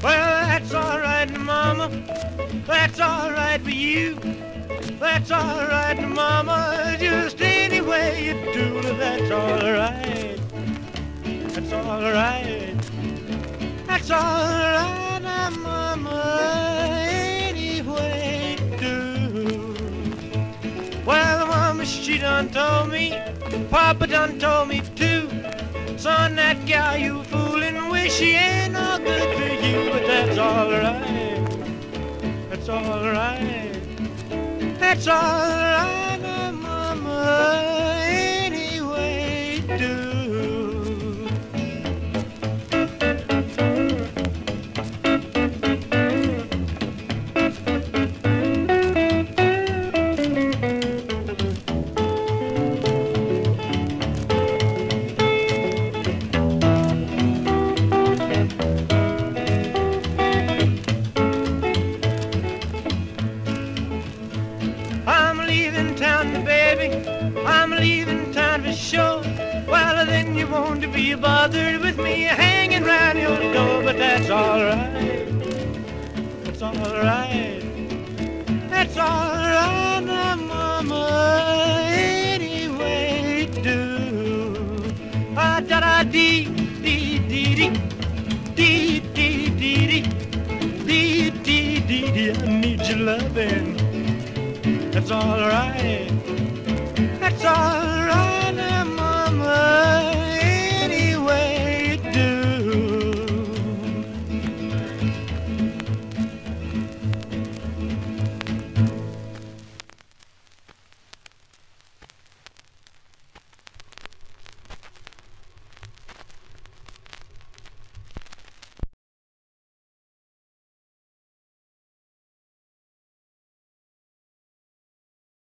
Well, that's all right, Mama. That's all right for you. That's all right, Mama. Just any way you do it, that's all right. That's all right. That's all right, Mama. Any way you do. Well, Mama, she done told me. Papa done told me too. Son, that gal you fooling with, she ain't no good to you, but that's all right. That's all right. That's all right, Mama. Any way you do. I'm leaving town for sure. Well, then you won't be bothered with me hanging round your door, but that's all right. That's all right. That's all right, now, Mama. Any way you do. Ah, da da dee.